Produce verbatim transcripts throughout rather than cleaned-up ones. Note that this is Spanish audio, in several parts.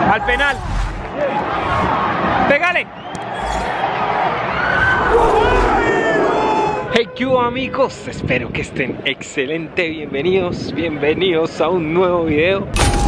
al penal. ¡Pégale! Hey, ¿qué hubo, amigos? Espero que estén excelente. Bienvenidos, bienvenidos a un nuevo video.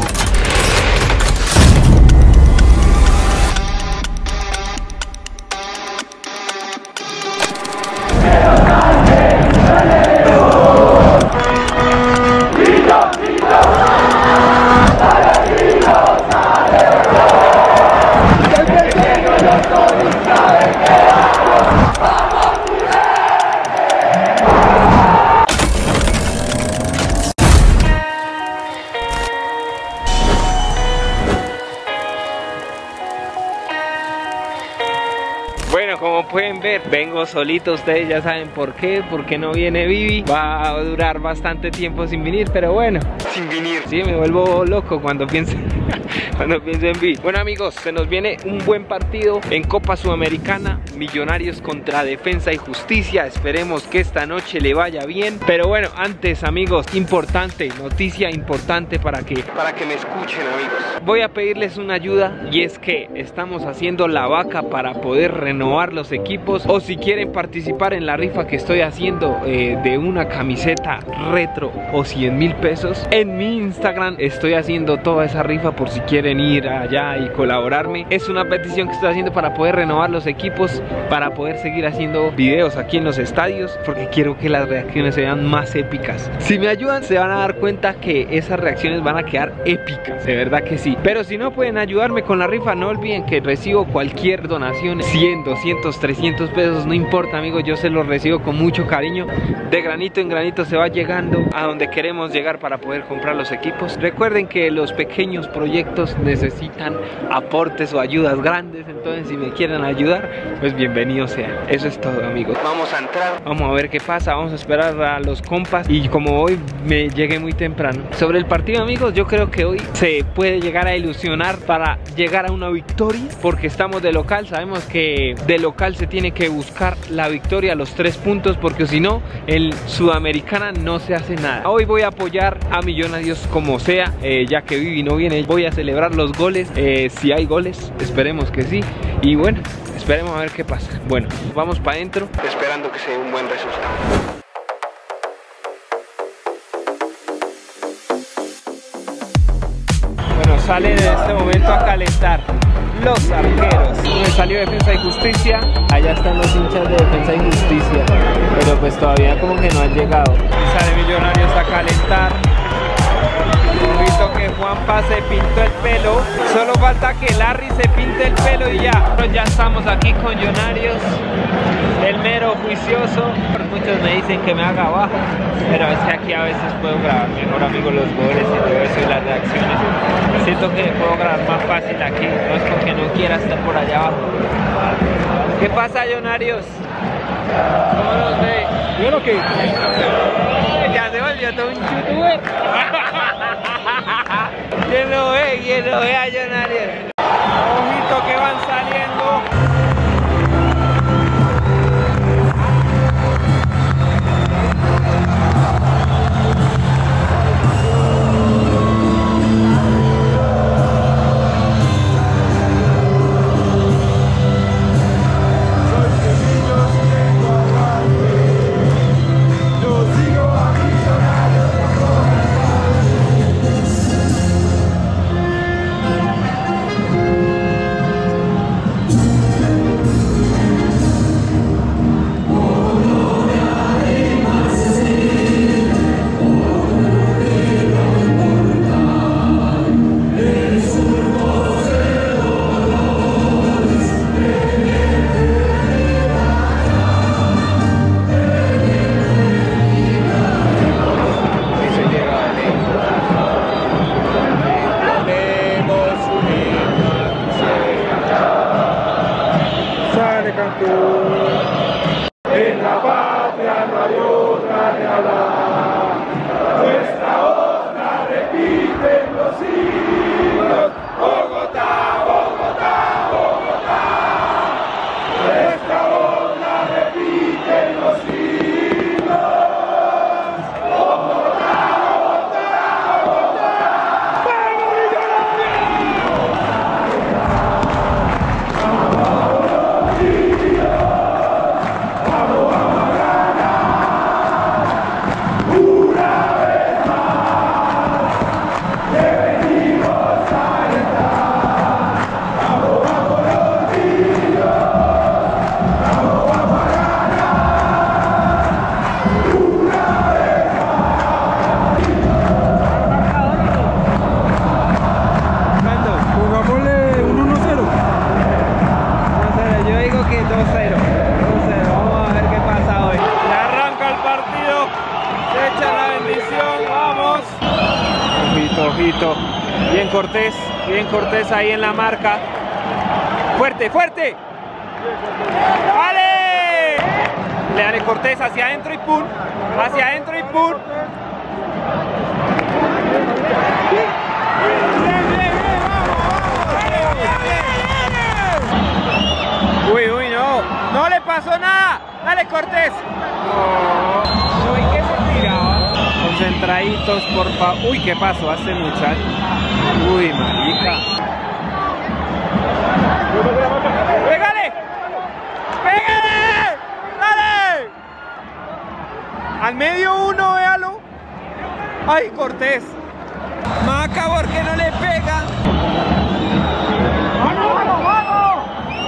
Bueno, como pueden ver, vengo solito, ustedes ya saben por qué, porque no viene Vivi. Va a durar bastante tiempo sin venir, pero bueno, sin venir. Sí, me vuelvo loco cuando pienso, cuando pienso en Vivi. Bueno, amigos, se nos viene un buen partido en Copa Sudamericana, Millonarios contra Defensa y Justicia. Esperemos que esta noche le vaya bien. Pero bueno, antes, amigos, importante, noticia importante para que, para que me escuchen, amigos. Voy a pedirles una ayuda, y es que estamos haciendo la vaca para poder renovar los equipos, o si quieren participar en la rifa que estoy haciendo eh, de una camiseta retro o cien mil pesos. En mi Instagram estoy haciendo toda esa rifa por si quieren ir allá y colaborarme. Es una petición que estoy haciendo para poder renovar los equipos, para poder seguir haciendo videos aquí en los estadios, porque quiero que las reacciones sean más épicas. Si me ayudan se van a dar cuenta que esas reacciones van a quedar épicas, de verdad que sí. Pero si no pueden ayudarme con la rifa, no olviden que recibo cualquier donación, cien, doscientos, trescientos pesos, no importa, amigos, yo se los recibo con mucho cariño. De granito en granito se va llegando a donde queremos llegar para poder comprar los equipos. Recuerden que los pequeños proyectos necesitan aportes o ayudas grandes, entonces si me quieren ayudar, pues bienvenido sea. Eso es todo, amigos. Vamos a entrar, vamos a ver qué pasa, vamos a esperar a los compas. Y como hoy me llegué muy temprano, sobre el partido, amigos, yo creo que hoy se puede llegar a ilusionar para llegar a una victoria, porque estamos de local. Sabemos que de local se tiene que buscar la victoria, los tres puntos, porque si no, el Sudamericana no se hace nada. Hoy voy a apoyar a Millonarios como sea, eh, ya que Vivi no viene. Voy a celebrar los goles, eh, si hay goles, esperemos que sí. Y bueno, esperemos a ver qué pasa. Bueno, vamos para adentro, esperando que sea un buen resultado. Bueno, sale en este momento a calentar los arqueros. Me salió Defensa y Justicia. Allá están los hinchas de Defensa y Justicia, pero pues todavía como que no han llegado. Sale Millonarios a calentar. Visto que Juanpa se pintó el pelo, solo falta que Larry se pinte el pelo y ya. Pero ya estamos aquí con Millonarios, el mero juicioso. Muchos me dicen que me haga abajo, pero es que aquí a veces puedo grabar mejor, amigos, los goles y todo eso y las reacciones. Siento que puedo grabar más fácil aquí, no es porque no quiera estar por allá abajo. ¿Qué pasa, Millonarios? ¿Cómo los ve? Yo lo que... Ya se volvió todo un youtuber. ¿Quién lo ve? ¿Quién lo ve a Millonarios? Ojito que van saliendo. En la patria no hay otra que hablar. Nuestra otra repiten los siglos. Bogotá, Bogotá, Bogotá. Nuestra otra repiten los siglos. Bogotá, Bogotá, Bogotá. ¡Vamos, Millonarios! Perfecto. Bien Cortés, bien Cortés ahí en la marca. Fuerte, fuerte. ¡Vale! Le dale Cortés hacia adentro y pum. Hacia adentro y pum. Uy, uy, no. No le pasó nada. Dale Cortés. No. Uy, ¿qué se tiraba? Concentraditos, por favor. Uy, ¿qué pasó? Hace muchacho. Uy, marica. ¡Pégale! ¡Pégale! ¡Dale! Al medio uno, véalo. ¡Ay, Cortés! Maca, ¿por qué no le pega? ¡Vamos, vamos, vamos!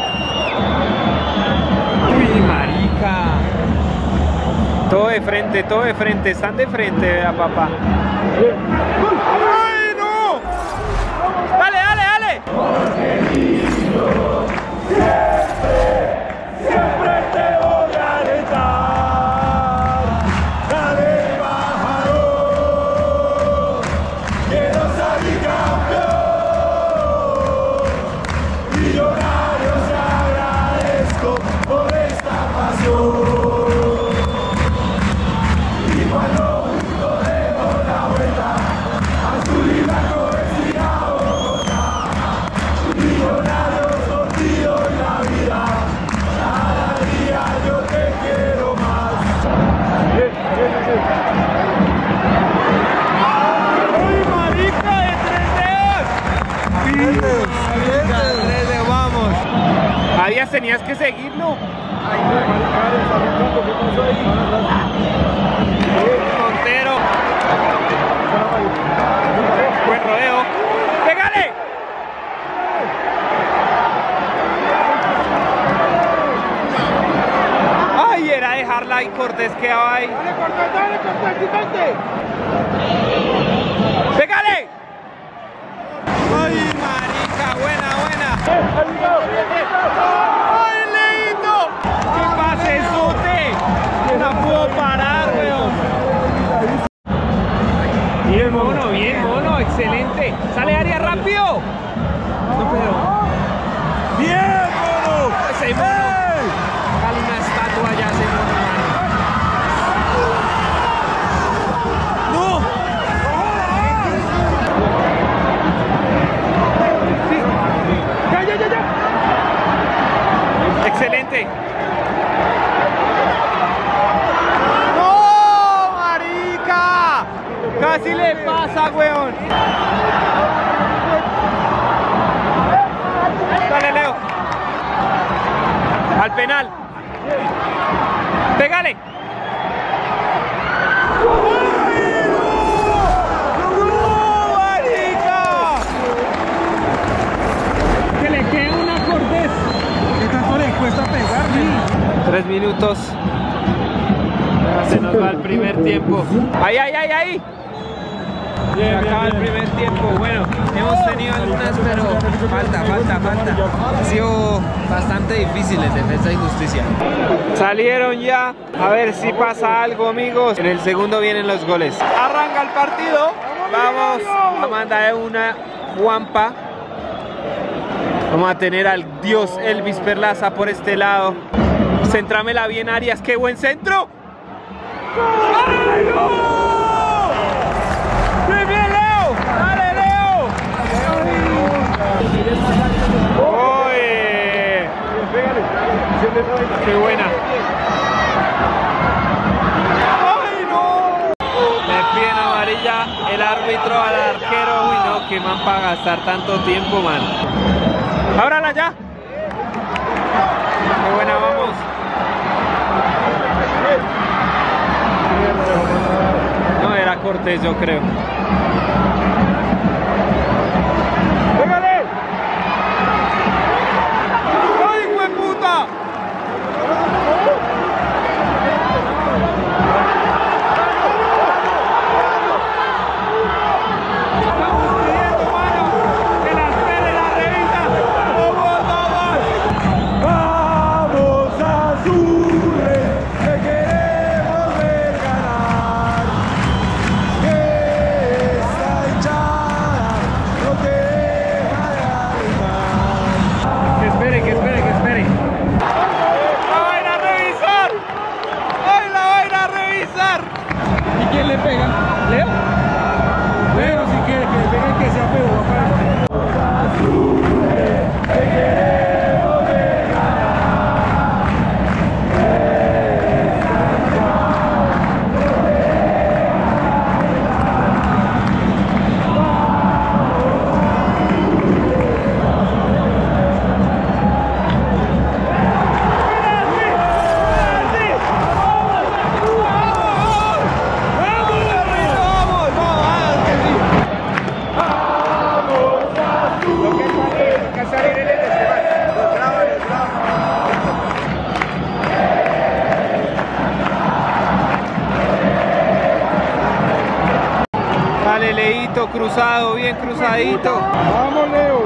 Uy, marica. Todo de frente, todo de frente. Están de frente, vea, papá. ¡Ay, no! ¡Dale, dale, dale! Siempre te voy a alentar. Dale, pájaro. Quiero salir campeón. Millonarios, te agradezco por esta pasión. Y cuando juntos demos la vuelta, azul y blanco vestirá Bogotá. Millonarios, sortido en la vida. Cada día yo te quiero más. ¡Uy, marica, de tres dedos! ¡Tres dedos, vamos! Arias, tenías que seguirlo. Montero. Buen rodeo. ¡Pégale! ¡Ay, era dejarla ahí! Cortés quedaba ahí. Dale, Cortés, dale, Cortés, quítate. ¡Pégale! ¡Ay, marica! Buena, buena. ¡Ay, Leito! ¡Qué pasesote! No la puedo parar, weón. Bien, mono, bien, mono, excelente. Sale Arias rápido. No puedo. ¡Bien, mono! Ese mono. Dale una estatua ya, ese mono, mano. ¡No! ¡Ya, ya, ya, ya! Excelente. ¡No, marica! Casi le pasa, weón. Dale, Leo. Al penal. Pégale. ¡Ay, no! ¡No, marica! Que le quede una Cortés. ¿Qué tanto le cuesta pegarle? Tres minutos. Se nos va el primer tiempo. ¡Ahí, ahí, ahí, ahí! Se acaba el primer tiempo. Bueno, hemos tenido algunas, pero falta, falta, falta. Ha sido bastante difícil en Defensa y Justicia. Salieron ya. A ver si pasa algo, amigos. En el segundo vienen los goles. Arranca el partido. Vamos a mandar una Juanpa. Vamos a tener al dios Elvis Perlaza por este lado. Centrámela bien, Arias. ¡Qué buen centro! ¡Ay, no! ¡Bien, bien, Leo! ¡Dale, Leo! ¡Oye! ¡Qué buena! ¡Ay, no! Le piden amarilla el árbitro al arquero. Uy, no, qué man para gastar tanto tiempo, man. ¡Ábrala ya! ¡Qué buena, vamos! No, era Cortés, yo creo. ¡Pégale! ¡Ay, hijo de puta! Estamos pidiendo, mano, que la espere la revista. ¡Vamos, vamos! ¡Vamos, azules! ¡Que queremos ver ganar! ¡Que cruzado, bien cruzadito. Vamos, Leo.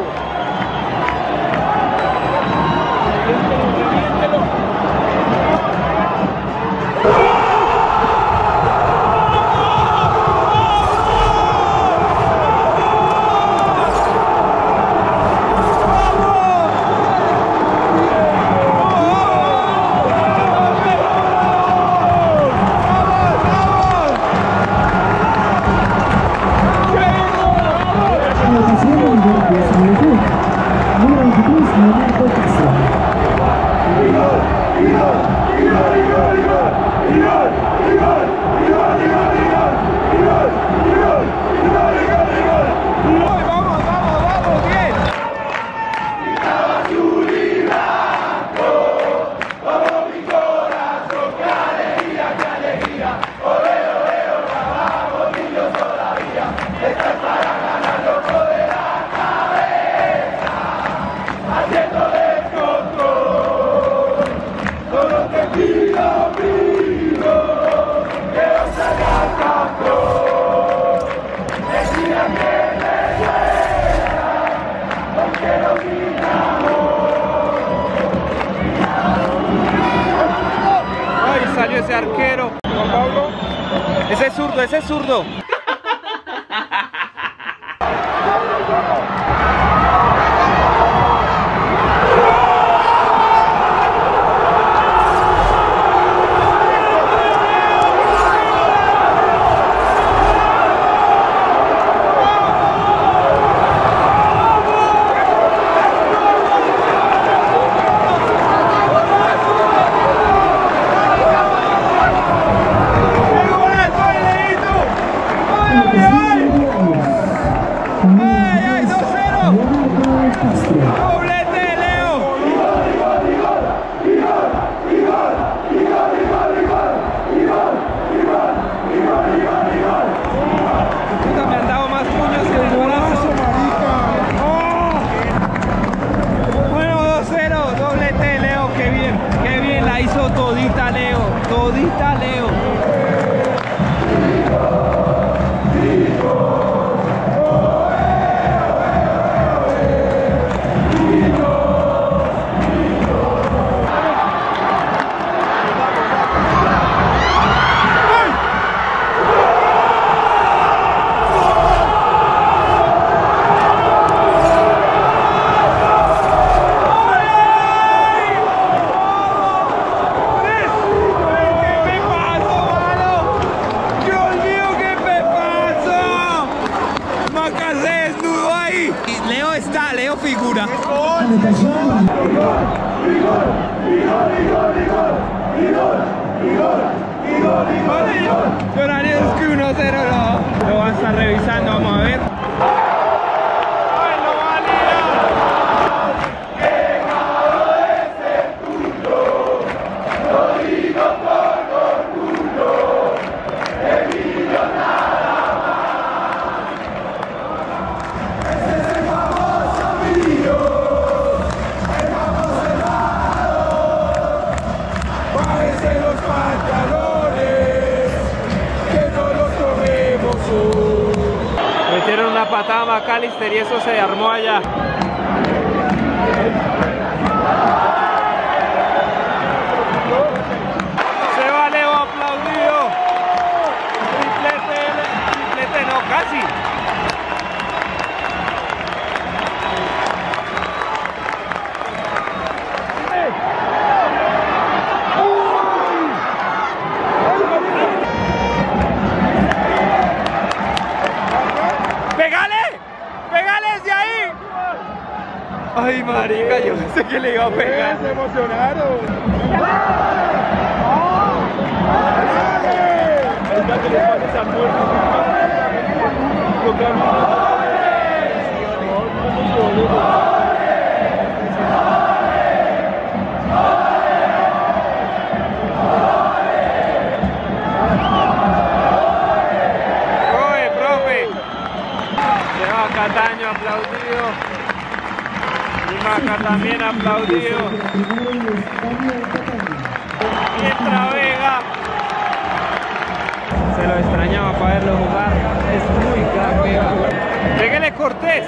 Salió ese arquero. Juan Pablo. Ese es zurdo, ese es zurdo. Todita Leo, todita Leo. Leo está, Leo figura. Lloraría es que uno cero no. Lo va a estar revisando, vamos a ver. Metieron una patada a McAllister y eso se armó allá. Se va Leo aplaudido. Triplete, triplete no, casi. Ay, marica, yo pensé que le iba a pegar. Se emocionaron. Oye, profe. Se va Cataño aplaudido. Maca también aplaudido. Y entra Vega. Se lo extrañaba para verlo jugar. Es muy crack Vega. Pégale Cortés.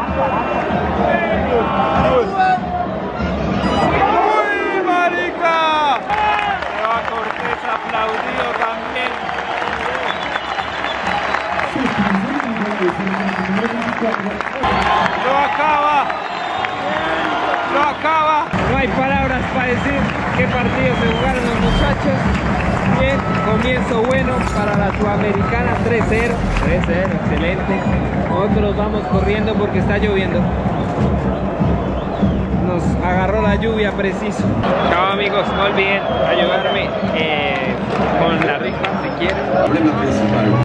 ¡Uy, marica! Eva Cortés aplaudido también. Lo acaba. Lo acaba. No hay palabras para decir qué partido se jugaron los muchachos. Bien, comienzo bueno para la Sudamericana. Tres cero. tres cero, excelente. Nosotros vamos corriendo porque está lloviendo. Nos agarró la lluvia preciso. Chao amigos, no olviden ayudarme eh, con la rifa si quieren.